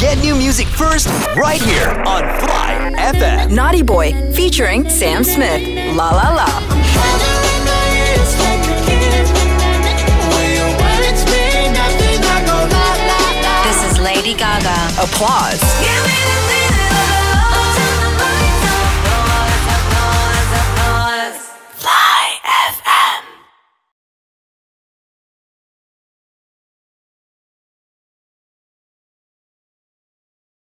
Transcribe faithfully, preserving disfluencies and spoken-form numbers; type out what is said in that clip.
Get new music first, right here on Fly F M. Naughty Boy, featuring Sam Smith. La La La. This is Lady Gaga. Applause. Fly.